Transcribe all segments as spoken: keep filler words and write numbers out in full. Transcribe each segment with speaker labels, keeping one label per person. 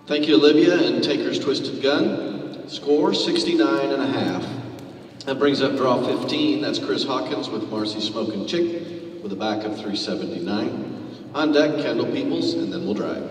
Speaker 1: Thank you, Olivia and Taker's Twisted Gun. Score sixty-nine and a half. That brings up draw fifteen. That's Chris Hawkins with Marcy Smokin' Chick with a back of three seventy-nine. On deck, Kendall Peoples, and then we'll drive.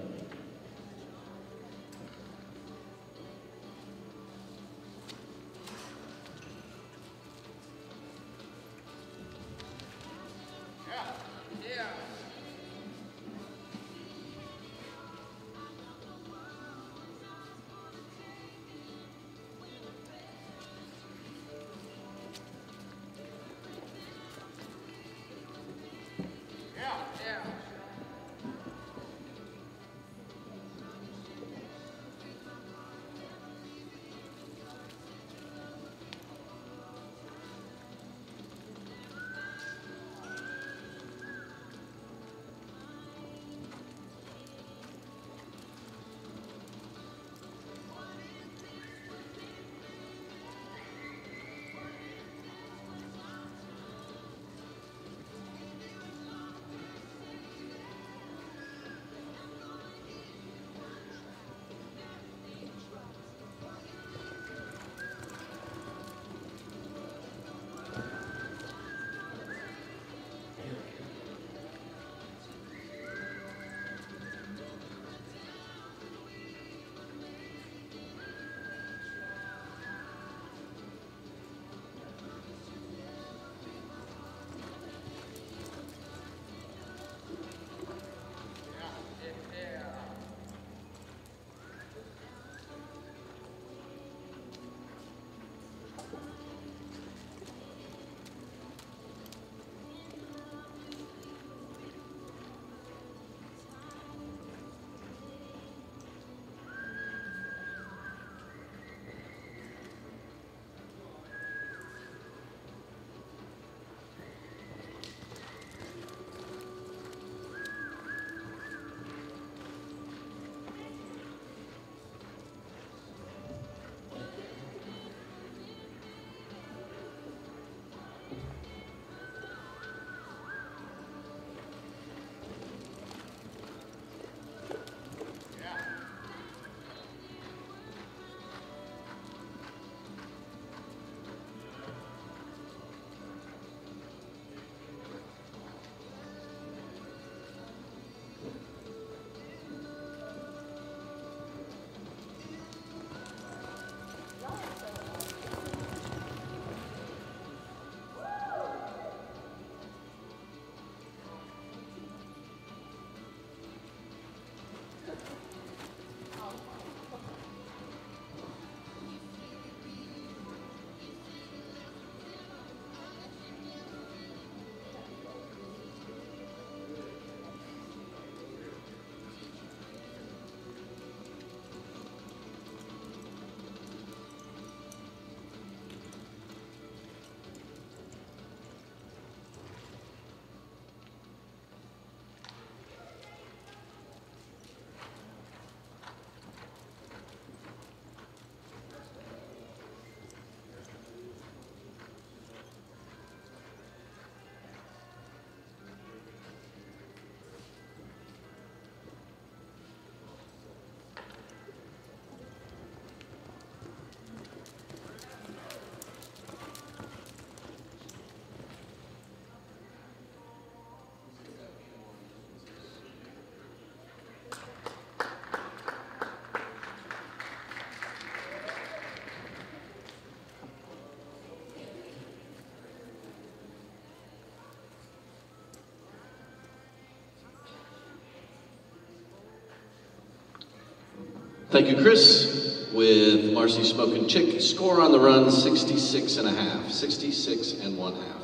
Speaker 1: Thank you, Chris, with Marcy Smokin' Chick. Score on the run, sixty-six and a half, sixty-six and one half.